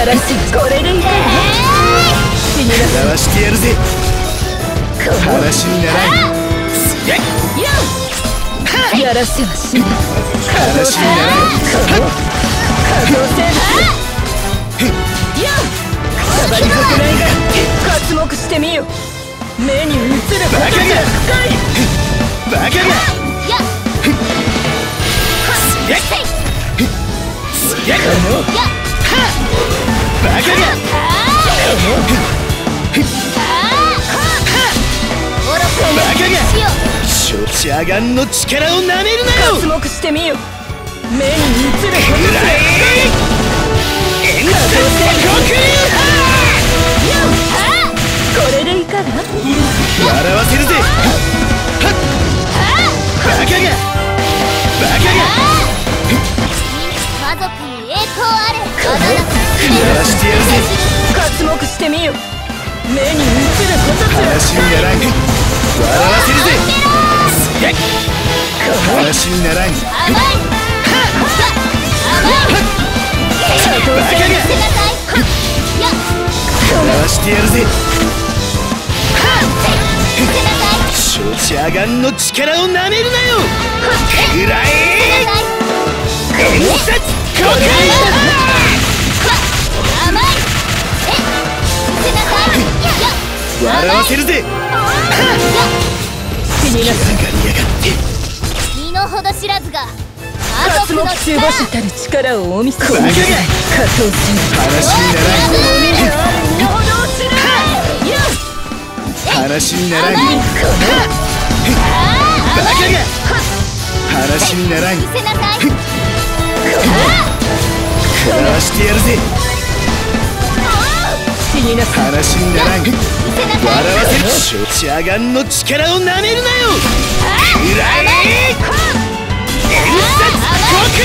らせこれでいいか死になさらしてやるぜ。話にならん。 やらせはしない話にならん。 可動生物下がり損ないが刮目してみよ。目に映るバカが深いバカがバカがしょちあがんの力をなめるなよ。 刮目してみよ。目に映るくらえ遠征黒竜これでいかが笑わせるぜ。バカがバカが魔族に栄光あれ。 やらしてやるぜ。 刮目してみよ。目に映ることす話にならん。笑わせるぜ。話にならん。 甘いバカが笑わしてやるぜ。しょちあがんの力をなめるなよ。くらえ伝説黒竜笑わせるぜ。 死になさ上がりやがって。 身の程知らずが刮目中護者たる力をお見せ。 バカが加藤戦話にならん。 身の程を知る話にならん。バカが話にならん。 見せなさい。 笑わしてやるぜ。 死になさ話にならん。笑わせる。しょちあがんの力をなめるなよ。くらえ伝説黒竜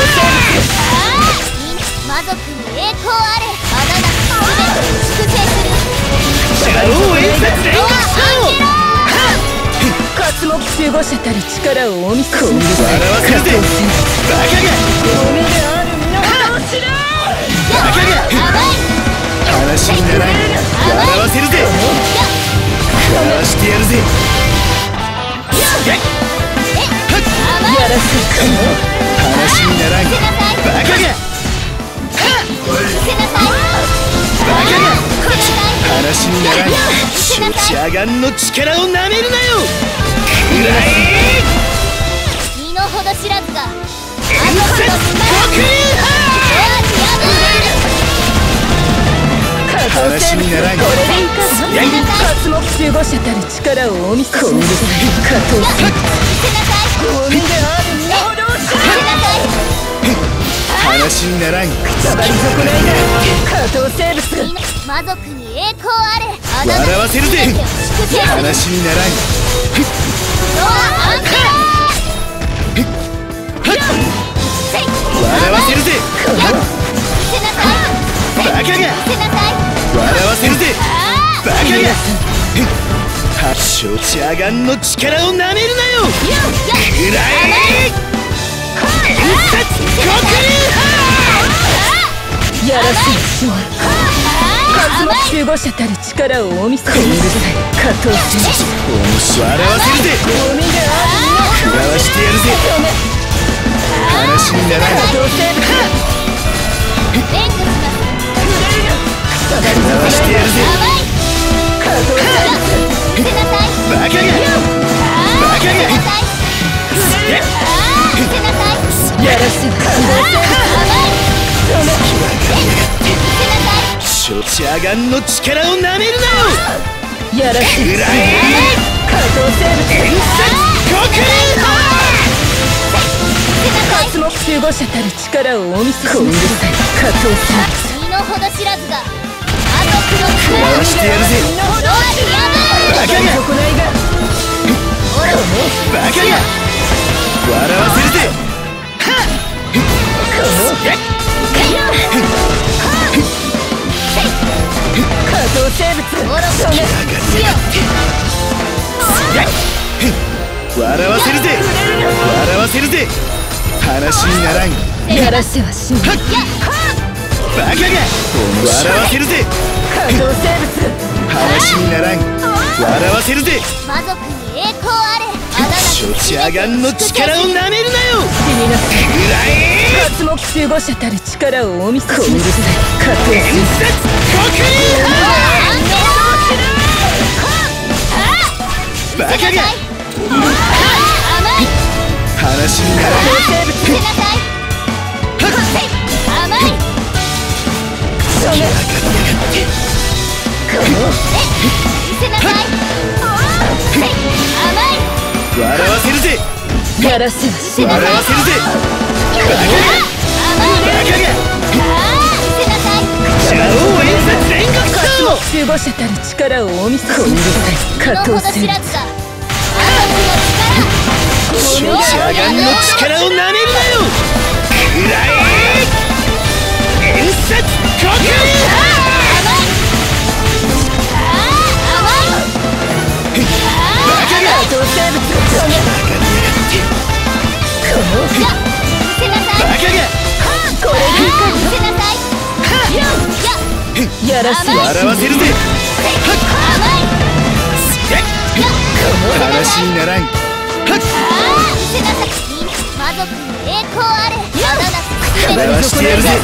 魔族に栄光あれ。あなた全て粛清する。 邪道演説連合刮目中護者たる力をお見せ。 笑わせるぜ。バカがおめである身の程を知るバカが話にならん。笑わせるぜ。笑わしてやるぜ。 やらせ話にならん。バカがバカが話にならん。しょちあがんの力をなめるなよ。くらえ身の程知らずが伝説黒竜話にならん。 これでいかが刮目中護者たる力をお見せ。加藤戦おめである身の程を知る話にならん。 下がり損ないが加藤生物魔族に栄光あれ。あなた笑わせるぜ。 祝祭する。 話にならん。 ドアアンテ笑わせるぜ。 見せなさい。 バカが見せなさい。 笑わせるぜ。バカがしょちあがんの力をなめるなよ。くらえ伝説黒竜やらせはしない刮目中護者たる力をお見せ。加藤戦笑わせるぜ。 おめである食らわしてやるぜ。話にならん。 加藤生物連呼します。 下がり食らわしてやるぜ。 加藤生見せなさい。 バカがバカが見せなさい。 物やらせはしょちあがんの力をなめるなよ。 やらせくらえ加藤生物伝説黒竜刮目中護者たる力をお見せしなさい。加藤戦身の程知らずが魔族の食らわしてやるぜ。 ドアに破バカが損ないがバカが笑わせるぜ。 加藤生物笑わせるぜ。笑わせるぜ。話にならん。 やらせはしないバカが笑わせるぜ。 可動生物話にならん。笑わせるぜ。 魔族に栄光あれ。あだなショチアガンの力をなめるなよ。 死になさい。 くらえ。 刮目守護者たる力をお見せしなさい。可動伝生物説極意バカが甘い話にならん。 見せなさい。甘いそげ見せなさい。甘い笑わせるぜ。 やらせはしない。 笑わせるぜ。バカが見せなさい。 邪王演説全国刮賞。 目守護者たる力をお見せしなさい。可のほど動生物知らずが魔シ族のョチアガンの力をなめるなよ。くらえ。伝説極意可動生物そげこの見せなさい。 バカがこれでいか見せなさい。 やらせは笑わせるぜ。話にならん。 見せなさい。魔族に栄光あれ。あだなすべて笑わしてやるぜ。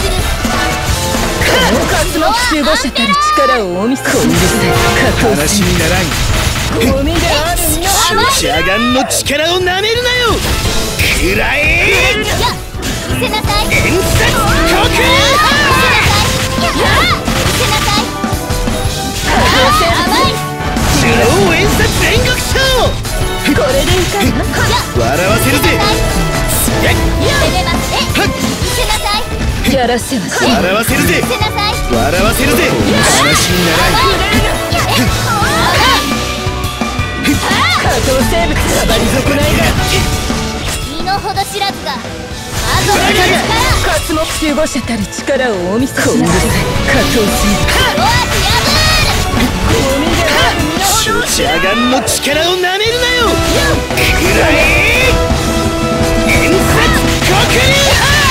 刮目守護者たる力をお見せしなさい。可動話にならん。 ゴミである皆ショチアガンの力をなめるなよ。くらえ。 見せなさい。 伝説極意邪王演説全国賞。 これでいかな笑わせるぜ。 やらせはしない。 笑わせるぜ。笑わせるぜ。話にならん。 可動生物触り損ないが身のほど知らずが刮目守護者たる力をお見せしなさい。可動生物ゴミである皆ショチアガンの力をなめるなよ。くらえ。伝説極意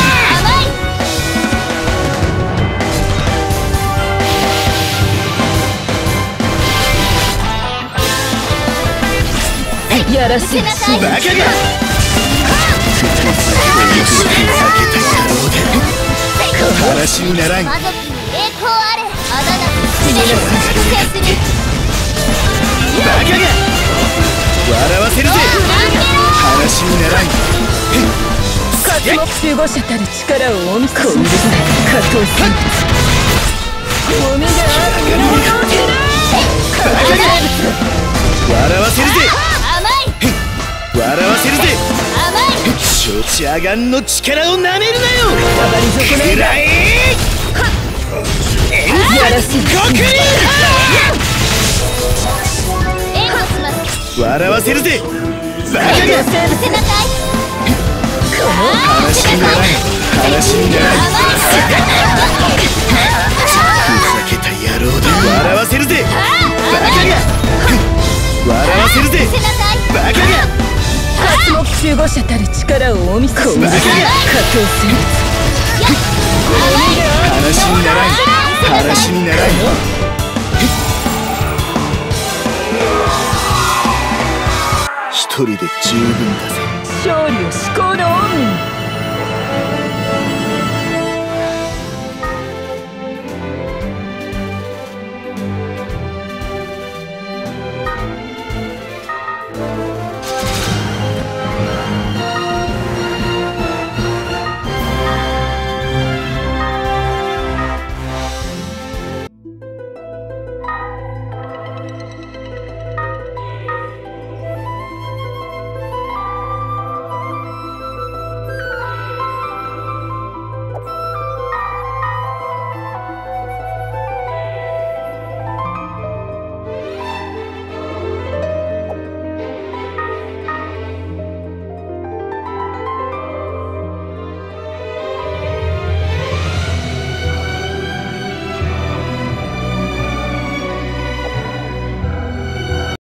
やらせはしない。 バカが避けた野郎だ。話にならん。 魔族に栄光あれ。あだなすべて粛清する。 バカが笑わせるぜ。話にならん。 刮目守護者たる力をお見せしなさい。可動生物ゴミである皆を可動生物笑わせるぜ。 甘い笑わせるぜ。 甘いショチアガンの力をなめるなよ。 触り損ないがくらえ。 やらせは極意援護します。 笑わせるぜ。バカが可動生物見せなさい。 話にならん。話にならん。ふざけた野郎だ。笑わせるぜ。バカが笑わせるぜ。 見せなさい。 バカが刮目守護者たる力をお見せしなさい。可動生物話にならん。話にならん。一人で十分だぜ。